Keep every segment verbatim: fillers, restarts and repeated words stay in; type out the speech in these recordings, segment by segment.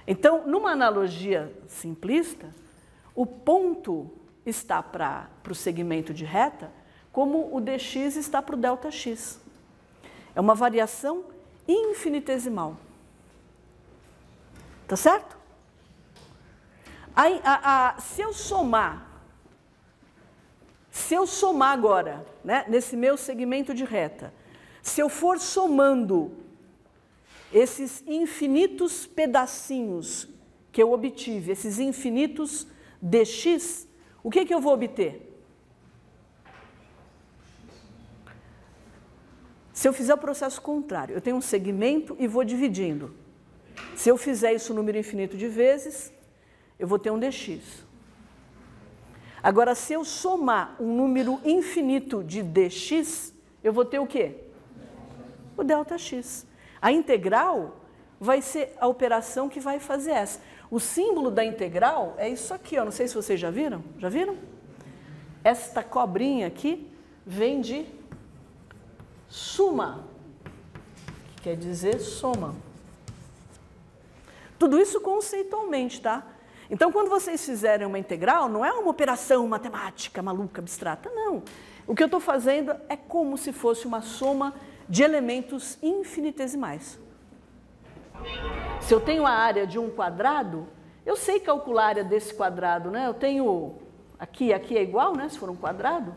Então, numa analogia simplista, o ponto está para o segmento de reta, como o dx está para o ΔX. É uma variação infinitesimal. Tá certo? Aí, a, a, se eu somar, se eu somar agora, né, nesse meu segmento de reta, se eu for somando esses infinitos pedacinhos que eu obtive, esses infinitos dx, o que que eu vou obter? Se eu fizer o processo contrário, eu tenho um segmento e vou dividindo. Se eu fizer isso um número infinito de vezes, eu vou ter um dx. Agora, se eu somar um número infinito de dx, eu vou ter o quê? O ΔX. A integral vai ser a operação que vai fazer essa. O símbolo da integral é isso aqui, ó. Não sei se vocês já viram. Já viram? Esta cobrinha aqui vem de suma, que quer dizer soma. Tudo isso conceitualmente, tá? Então, quando vocês fizerem uma integral, não é uma operação matemática maluca, abstrata, não. O que eu estou fazendo é como se fosse uma soma de elementos infinitesimais. Se eu tenho a área de um quadrado, eu sei calcular a área desse quadrado, né? Eu tenho aqui, aqui é igual, né? Se for um quadrado.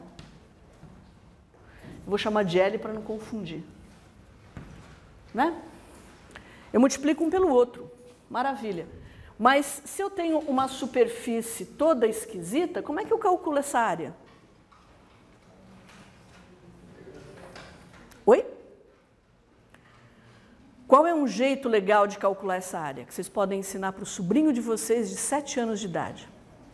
Vou chamar de L para não confundir. Né? Eu multiplico um pelo outro. Maravilha. Mas se eu tenho uma superfície toda esquisita, como é que eu calculo essa área? Oi? Qual é um jeito legal de calcular essa área? Que vocês podem ensinar para o sobrinho de vocês de sete anos de idade.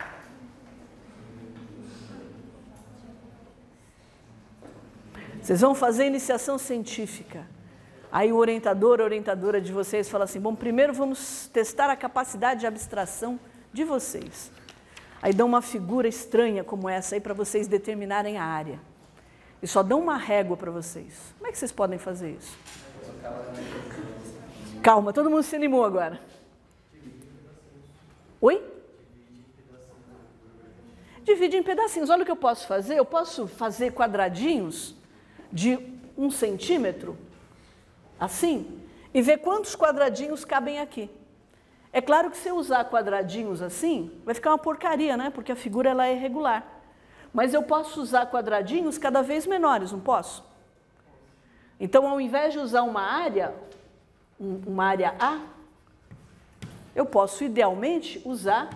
Vocês vão fazer iniciação científica. Aí o orientador, a orientadora de vocês fala assim, bom, primeiro vamos testar a capacidade de abstração de vocês. Aí dão uma figura estranha como essa aí para vocês determinarem a área. E só dão uma régua para vocês. Como é que vocês podem fazer isso? Calma, todo mundo se animou agora. Oi? Divide em pedacinhos. Olha o que eu posso fazer. Eu posso fazer quadradinhos de um centímetro, assim, e ver quantos quadradinhos cabem aqui. É claro que se eu usar quadradinhos assim, vai ficar uma porcaria, né? Porque a figura ela é irregular. Mas eu posso usar quadradinhos cada vez menores, não posso? Então, ao invés de usar uma área, uma área A, eu posso, idealmente, usar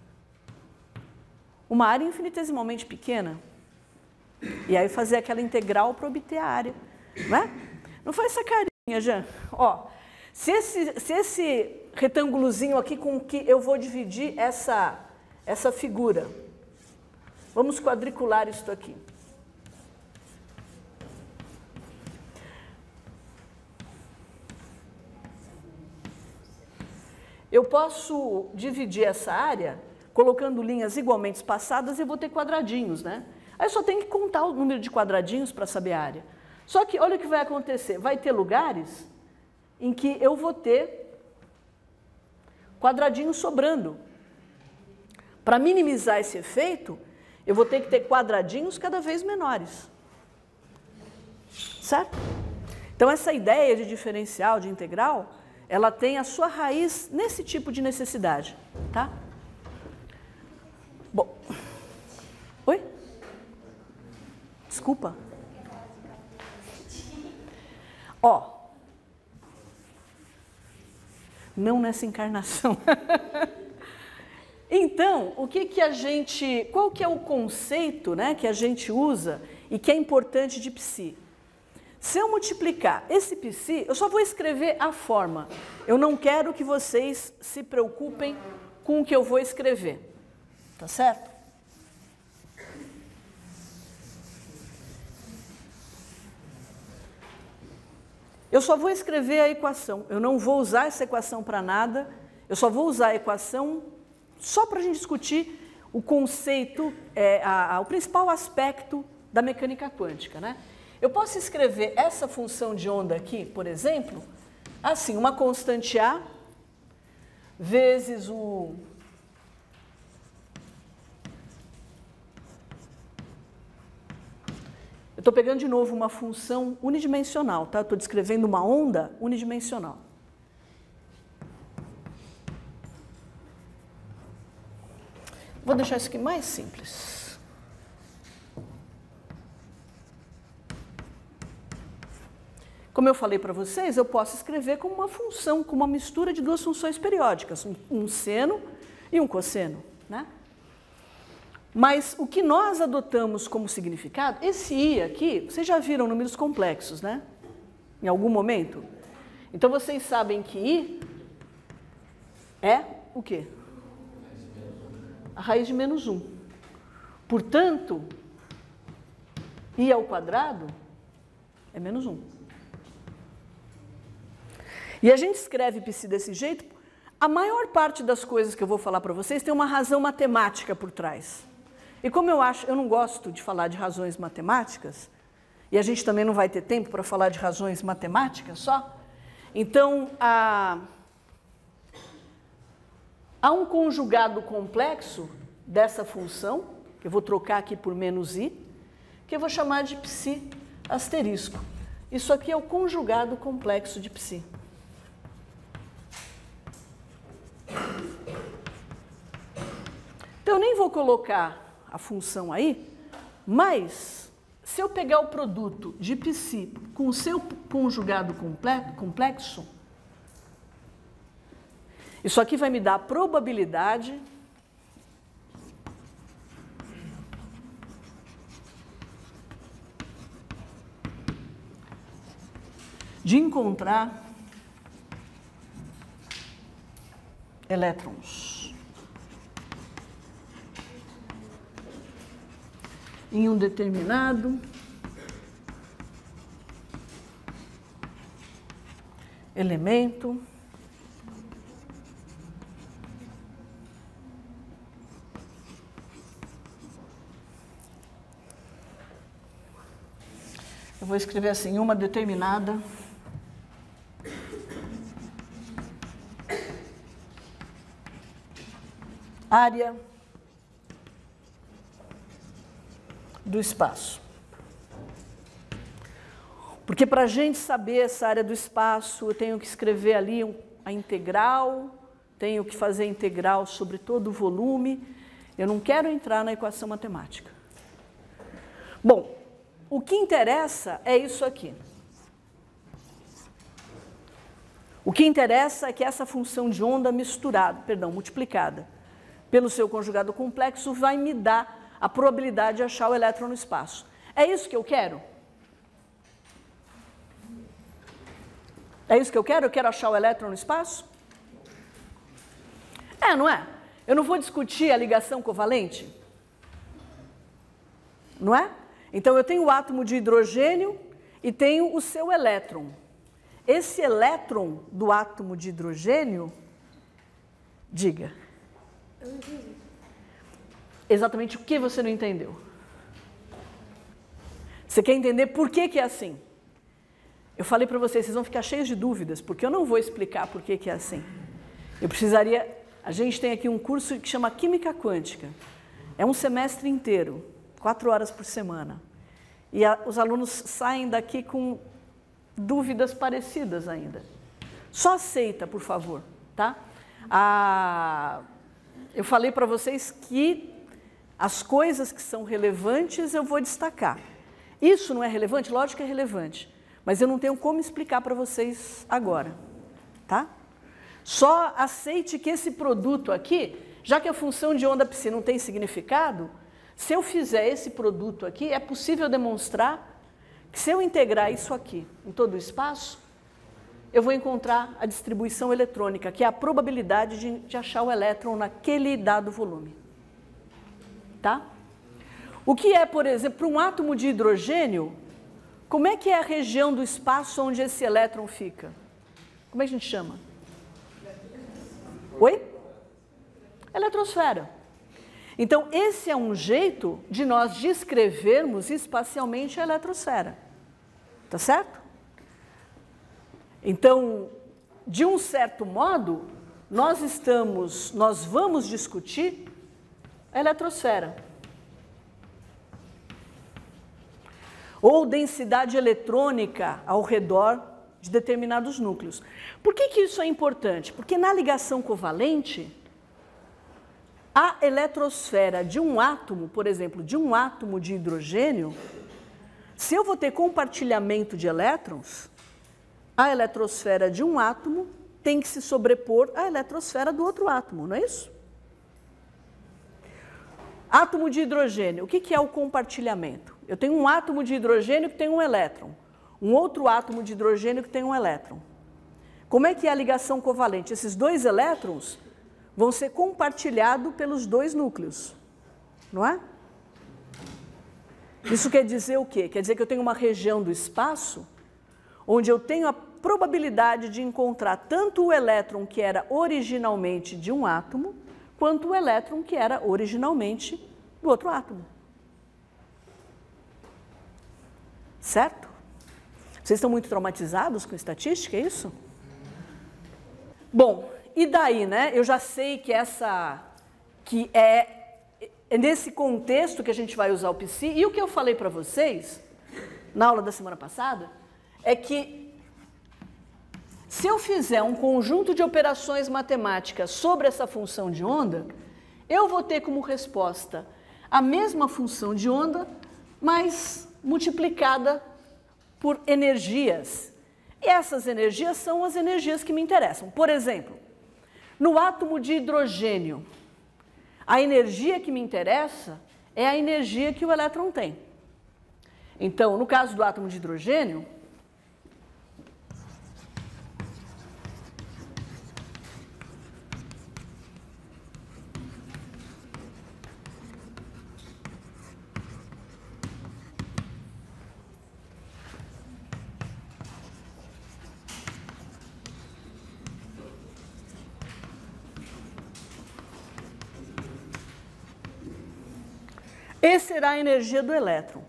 uma área infinitesimalmente pequena. E aí fazer aquela integral para obter a área. Não é? Não faz essa carinha, Jean. Ó, se esse, se esse retângulozinho aqui com que eu vou dividir essa, essa figura, vamos quadricular isso aqui. Eu posso dividir essa área colocando linhas igualmente espaçadas e eu vou ter quadradinhos, né? Aí eu só tenho que contar o número de quadradinhos para saber a área. Só que olha o que vai acontecer. Vai ter lugares em que eu vou ter quadradinhos sobrando. Para minimizar esse efeito, eu vou ter que ter quadradinhos cada vez menores. Certo? Então, essa ideia de diferencial, de integral, ela tem a sua raiz nesse tipo de necessidade. Tá? Bom. Oi? Desculpa. Ó. Não nessa encarnação. Então, o que que a gente, qual que é o conceito, né, que a gente usa e que é importante de psi? Se eu multiplicar esse psi, eu só vou escrever a forma. Eu não quero que vocês se preocupem com o que eu vou escrever. Tá certo? Eu só vou escrever a equação. Eu não vou usar essa equação para nada. Eu só vou usar a equação só para a gente discutir o conceito, é, a, a, o principal aspecto da mecânica quântica, né? Eu posso escrever essa função de onda aqui, por exemplo, assim, uma constante A vezes o... Eu estou pegando de novo uma função unidimensional, tá? Estou descrevendo uma onda unidimensional. Vou deixar isso aqui mais simples. Como eu falei para vocês, eu posso escrever como uma função, como uma mistura de duas funções periódicas, um, um seno e um cosseno, né? Mas o que nós adotamos como significado, esse i aqui, vocês já viram números complexos, né? Em algum momento? Então vocês sabem que i é o quê? A raiz de menos um. Portanto, i ao quadrado é menos um. E a gente escreve psi desse jeito, a maior parte das coisas que eu vou falar para vocês tem uma razão matemática por trás. E como eu acho, eu não gosto de falar de razões matemáticas, e a gente também não vai ter tempo para falar de razões matemáticas só, então há, há um conjugado complexo dessa função, que eu vou trocar aqui por menos i, que eu vou chamar de psi asterisco. Isso aqui é o conjugado complexo de psi. Então eu nem vou colocar a função aí, mas se eu pegar o produto de psi com o seu conjugado complexo, isso aqui vai me dar a probabilidade de encontrar elétrons em um determinado elemento eu vou escrever assim, uma determinada área do espaço. Porque para a gente saber essa área do espaço, eu tenho que escrever ali um, a integral, tenho que fazer a integral sobre todo o volume. Eu não quero entrar na equação matemática. Bom, o que interessa é isso aqui. O que interessa é que essa função de onda misturada, perdão, multiplicada pelo seu conjugado complexo vai me dar a probabilidade de achar o elétron no espaço. É isso que eu quero? É isso que eu quero? Eu quero achar o elétron no espaço? É, não é? Eu não vou discutir a ligação covalente? Não é? Então eu tenho o átomo de hidrogênio e tenho o seu elétron. Esse elétron do átomo de hidrogênio, diga. Eu não entendi. Exatamente o que você não entendeu? Você quer entender por que que é assim? Eu falei para vocês, vocês vão ficar cheios de dúvidas, porque eu não vou explicar por que que é assim. Eu precisaria... A gente tem aqui um curso que chama Química Quântica. É um semestre inteiro, quatro horas por semana. E a, os alunos saem daqui com dúvidas parecidas ainda. Só aceita, por favor, tá? A, eu falei para vocês que as coisas que são relevantes eu vou destacar. Isso não é relevante? Lógico que é relevante, mas eu não tenho como explicar para vocês agora, tá? Só aceite que esse produto aqui, já que a função de onda psi não tem significado, se eu fizer esse produto aqui, é possível demonstrar que se eu integrar isso aqui em todo o espaço, eu vou encontrar a distribuição eletrônica, que é a probabilidade de, de achar o elétron naquele dado volume. Tá? O que é, por exemplo, para um átomo de hidrogênio, como é que é a região do espaço onde esse elétron fica? Como é que a gente chama? Oi? Eletrosfera. Então, esse é um jeito de nós descrevermos espacialmente a eletrosfera. Tá certo? Então, de um certo modo, nós estamos, nós vamos discutir a eletrosfera. Ou densidade eletrônica ao redor de determinados núcleos. Por que que isso é importante? Porque na ligação covalente, a eletrosfera de um átomo, por exemplo, de um átomo de hidrogênio, se eu vou ter compartilhamento de elétrons, a eletrosfera de um átomo tem que se sobrepor à eletrosfera do outro átomo, não é isso? Átomo de hidrogênio, o que que é o compartilhamento? Eu tenho um átomo de hidrogênio que tem um elétron, um outro átomo de hidrogênio que tem um elétron. Como é que é a ligação covalente? Esses dois elétrons vão ser compartilhados pelos dois núcleos, não é? Isso quer dizer o quê? Quer dizer que eu tenho uma região do espaço onde eu tenho a probabilidade de encontrar tanto o elétron que era originalmente de um átomo, quanto o elétron que era originalmente do outro átomo. Certo? Vocês estão muito traumatizados com estatística, é isso? Bom, e daí, né? Eu já sei que essa, que é, é nesse contexto que a gente vai usar o psi, e o que eu falei para vocês, na aula da semana passada, é que se eu fizer um conjunto de operações matemáticas sobre essa função de onda, eu vou ter como resposta a mesma função de onda, mas multiplicada por energias. E essas energias são as energias que me interessam. Por exemplo, no átomo de hidrogênio, a energia que me interessa é a energia que o elétron tem. Então, no caso do átomo de hidrogênio, essa será a energia do elétron.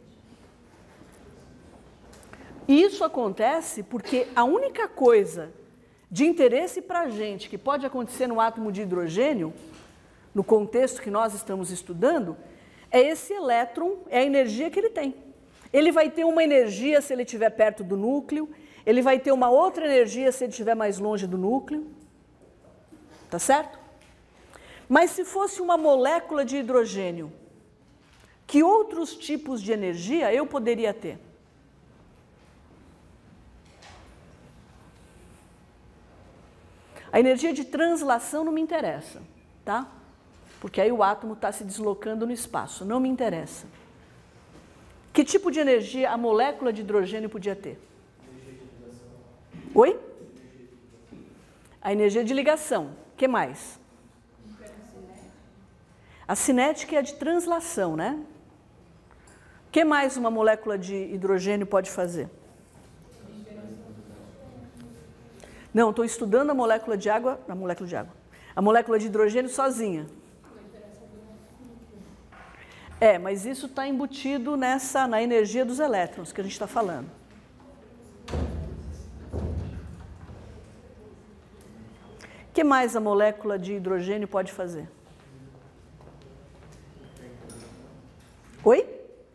E isso acontece porque a única coisa de interesse para a gente que pode acontecer no átomo de hidrogênio, no contexto que nós estamos estudando, é esse elétron, é a energia que ele tem. Ele vai ter uma energia se ele estiver perto do núcleo, ele vai ter uma outra energia se ele estiver mais longe do núcleo. Tá certo? Mas se fosse uma molécula de hidrogênio, que outros tipos de energia eu poderia ter? A energia de translação não me interessa, tá? Porque aí o átomo está se deslocando no espaço, não me interessa. Que tipo de energia a molécula de hidrogênio podia ter? Oi? A energia de ligação. O que mais? A cinética é a de translação, né? O que mais uma molécula de hidrogênio pode fazer? Não, estou estudando a molécula de água, a molécula de água, a molécula de hidrogênio sozinha. É, mas isso está embutido nessa, na energia dos elétrons que a gente está falando. O que mais a molécula de hidrogênio pode fazer? Oi?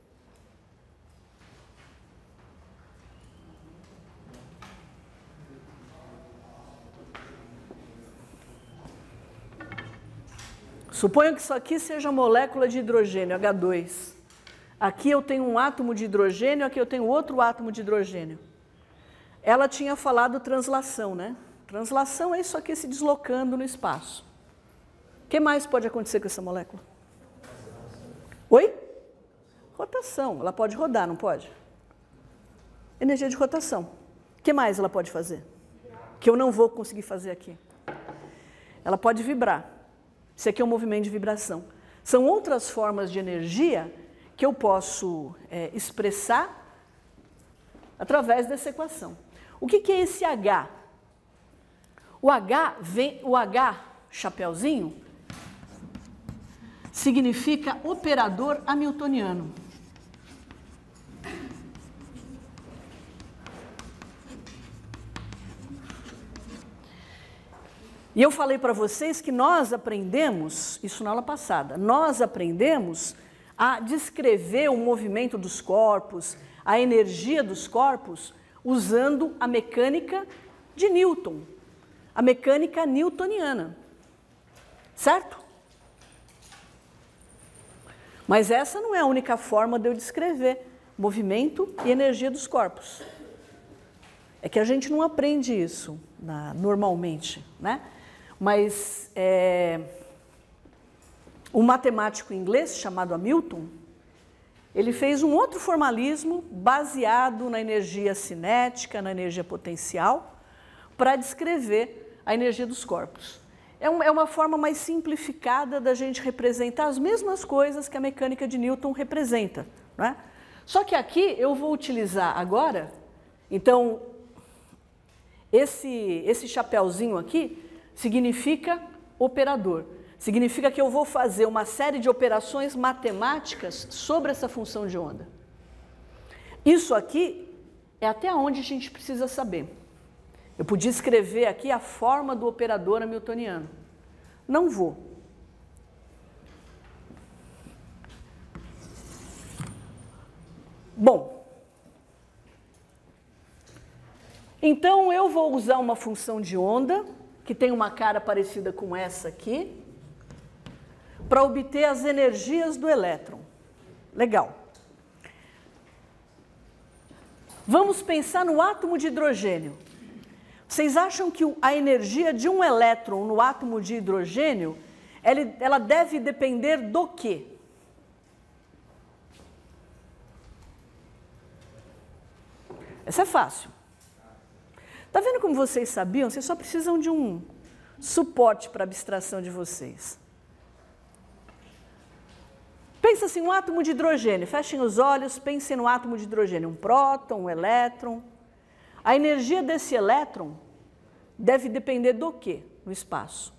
Suponho que isso aqui seja molécula de hidrogênio, agá dois. Aqui eu tenho um átomo de hidrogênio, aqui eu tenho outro átomo de hidrogênio. Ela tinha falado translação, né? Translação é isso aqui se deslocando no espaço. O que mais pode acontecer com essa molécula? Oi? Rotação. Ela pode rodar, não pode? Energia de rotação. O que mais ela pode fazer? Que eu não vou conseguir fazer aqui. Ela pode vibrar. Isso aqui é um movimento de vibração. São outras formas de energia que eu posso é, expressar através dessa equação. O que, que é esse H? O H, vem, o H, chapeuzinho, significa operador hamiltoniano. E eu falei para vocês que nós aprendemos, isso na aula passada, nós aprendemos a descrever o movimento dos corpos, a energia dos corpos, usando a mecânica de Newton, a mecânica newtoniana, certo? Mas essa não é a única forma de eu descrever movimento e energia dos corpos. É que a gente não aprende isso na, normalmente, né? Mas é, um matemático inglês chamado Hamilton, ele fez um outro formalismo baseado na energia cinética, na energia potencial, para descrever a energia dos corpos. É, um, é uma forma mais simplificada da gente representar as mesmas coisas que a mecânica de Newton representa, né? Só que aqui eu vou utilizar agora, então, esse, esse chapéuzinho aqui significa operador. Significa que eu vou fazer uma série de operações matemáticas sobre essa função de onda. Isso aqui é até onde a gente precisa saber. Eu podia escrever aqui a forma do operador hamiltoniano. Não vou. Bom, então eu vou usar uma função de onda, que tem uma cara parecida com essa aqui, para obter as energias do elétron. Legal. Vamos pensar no átomo de hidrogênio. Vocês acham que a energia de um elétron no átomo de hidrogênio, ela deve depender do quê? Essa é fácil. Tá vendo como vocês sabiam? Vocês só precisam de um suporte para a abstração de vocês. Pensa assim, um átomo de hidrogênio. Fechem os olhos, pensem no átomo de hidrogênio. Um próton, um elétron. A energia desse elétron deve depender do quê no espaço?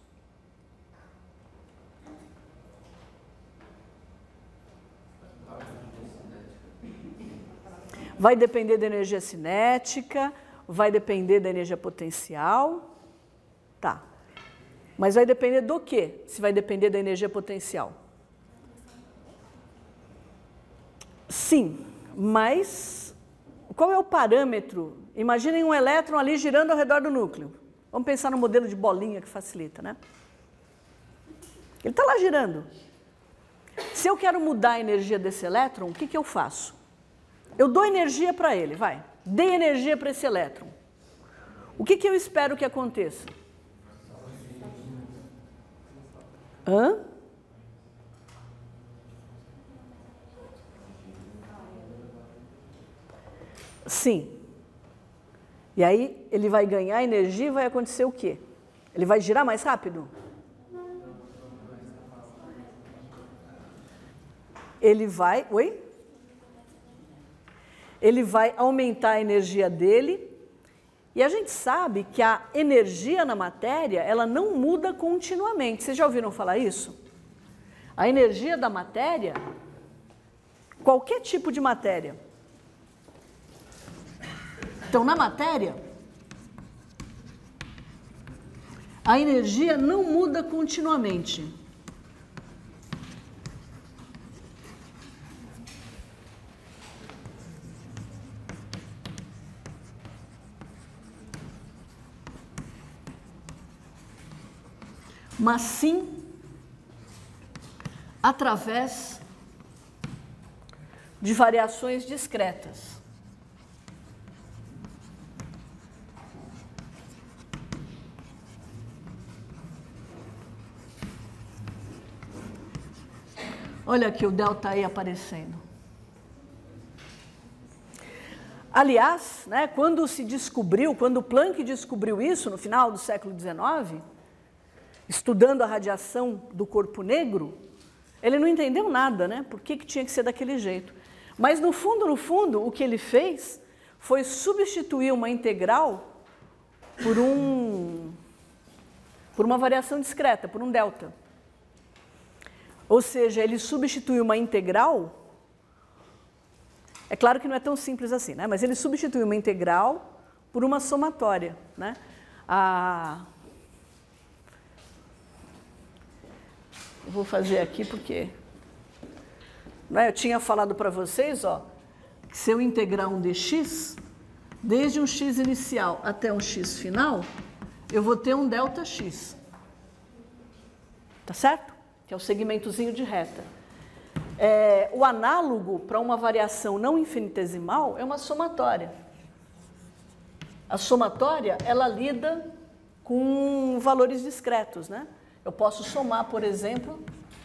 Vai depender da energia cinética, vai depender da energia potencial. Tá. Mas vai depender do quê? Se vai depender da energia potencial? Sim, mas qual é o parâmetro? Imaginem um elétron ali girando ao redor do núcleo. Vamos pensar no modelo de bolinha que facilita, né? Ele está lá girando. Se eu quero mudar a energia desse elétron, o que, que eu faço? Eu dou energia para ele, vai. Dei energia para esse elétron. O que, que eu espero que aconteça? Hã? Sim. E aí ele vai ganhar energia e vai acontecer o quê? Ele vai girar mais rápido? Ele vai... Oi? Ele vai aumentar a energia dele. E a gente sabe que a energia na matéria, ela não muda continuamente. Vocês já ouviram falar isso? A energia da matéria, qualquer tipo de matéria. Então, na matéria, a energia não muda continuamente. Mas sim através de variações discretas. Olha aqui o delta E aparecendo. Aliás, né, quando se descobriu, quando Planck descobriu isso no final do século dezenove, estudando a radiação do corpo negro, ele não entendeu nada, né? Por que que tinha que ser daquele jeito? Mas no fundo, no fundo, o que ele fez foi substituir uma integral por um por uma variação discreta, por um delta. Ou seja, ele substituiu uma integral. É claro que não é tão simples assim, né? Mas ele substituiu uma integral por uma somatória, né? A Eu vou fazer aqui porque... Não é? Eu tinha falado para vocês, ó, que se eu integrar um dx, desde um x inicial até um x final, eu vou ter um ΔX. Tá certo? Que é o segmentozinho de reta. É, o análogo para uma variação não infinitesimal é uma somatória. A somatória, ela lida com valores discretos, né? Eu posso somar, por exemplo,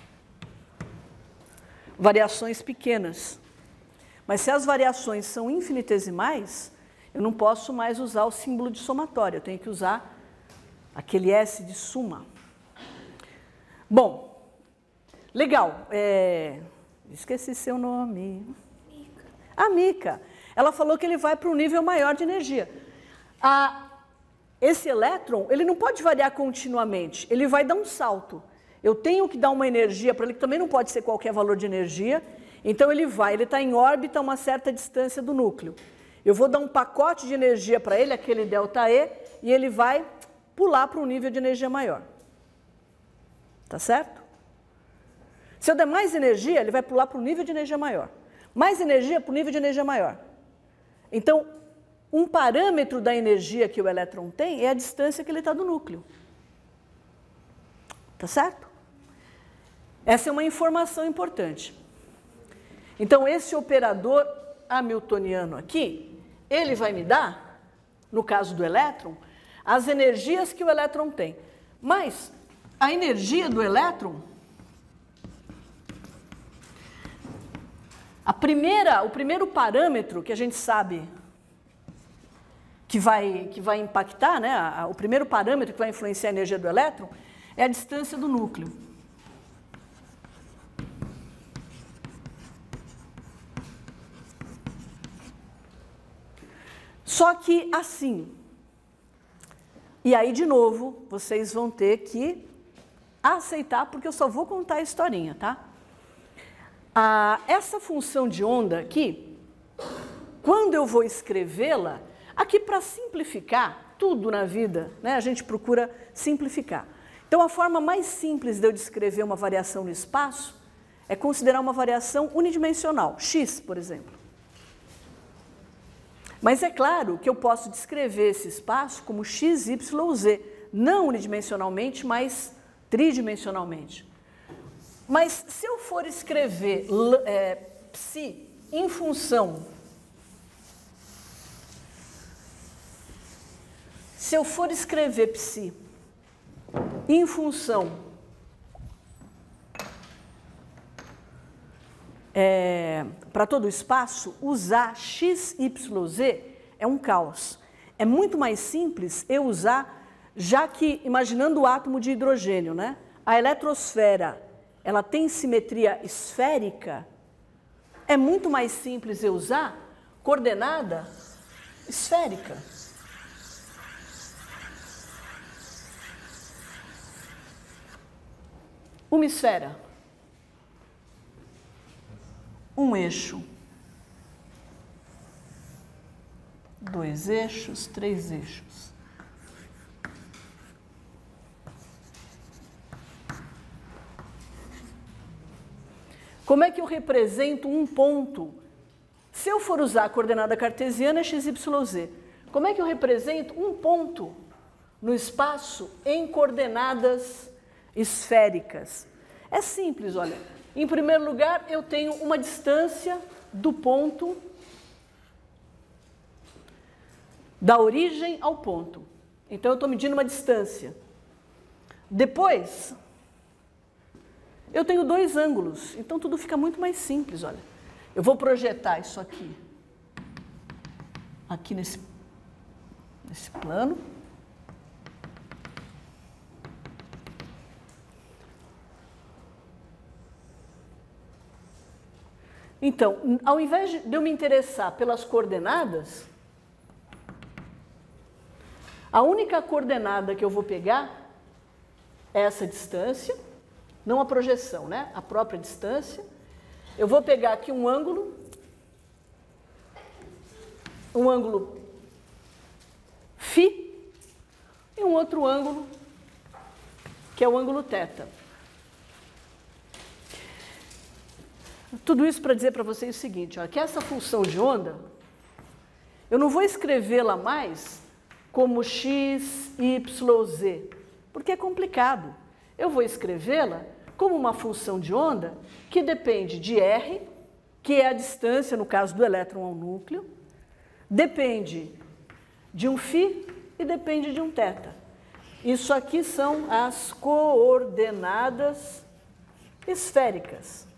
variações pequenas. Mas se as variações são infinitesimais, eu não posso mais usar o símbolo de somatória, eu tenho que usar aquele S de suma. Bom, legal. É... Esqueci seu nome. Mica. A Mica. Ela falou que ele vai para um nível maior de energia. A... Esse elétron, ele não pode variar continuamente, ele vai dar um salto. Eu tenho que dar uma energia para ele, que também não pode ser qualquer valor de energia. Então ele vai, ele está em órbita a uma certa distância do núcleo. Eu vou dar um pacote de energia para ele, aquele ΔE, e ele vai pular para um nível de energia maior. Tá certo? Se eu der mais energia, ele vai pular para um nível de energia maior. Mais energia para o nível de energia maior. Então, um parâmetro da energia que o elétron tem é a distância que ele está do núcleo. Tá certo? Essa é uma informação importante. Então, esse operador hamiltoniano aqui, ele vai me dar, no caso do elétron, as energias que o elétron tem. Mas a energia do elétron, a primeira, o primeiro parâmetro que a gente sabe que vai, que vai impactar, né, a, a, o primeiro parâmetro que vai influenciar a energia do elétron é a distância do núcleo. Só que assim, e aí de novo, vocês vão ter que aceitar, porque eu só vou contar a historinha, tá? Ah, essa função de onda aqui, quando eu vou escrevê-la, aqui para simplificar tudo na vida, né, a gente procura simplificar. Então a forma mais simples de eu descrever uma variação no espaço é considerar uma variação unidimensional, x, por exemplo. Mas é claro que eu posso descrever esse espaço como x, y, z, não unidimensionalmente, mas tridimensionalmente. Mas se eu for escrever é, psi em função, se eu for escrever psi em função é, para todo o espaço, usar x, y, z é um caos. É muito mais simples eu usar, já que, imaginando o átomo de hidrogênio, né, a eletrosfera ela tem simetria esférica, é muito mais simples eu usar coordenada esférica. Uma esfera, um eixo, dois eixos, três eixos. Como é que eu represento um ponto? Se eu for usar a coordenada cartesiana, é x, y, z. Como é que eu represento um ponto no espaço em coordenadas esféricas? É simples, olha. Em primeiro lugar, eu tenho uma distância do ponto, da origem ao ponto. Então, eu estou medindo uma distância. Depois, eu tenho dois ângulos. Então, tudo fica muito mais simples, olha. Eu vou projetar isso aqui, aqui nesse, nesse plano. Então, ao invés de eu me interessar pelas coordenadas, a única coordenada que eu vou pegar é essa distância, não a projeção, né? A própria distância. Eu vou pegar aqui um ângulo, um ângulo φ e um outro ângulo, que é o ângulo θ. Tudo isso para dizer para vocês o seguinte, ó, que essa função de onda, eu não vou escrevê-la mais como x, y, z, porque é complicado. Eu vou escrevê-la como uma função de onda que depende de r, que é a distância, no caso do elétron ao núcleo, depende de um φ e depende de um θ. Isso aqui são as coordenadas esféricas.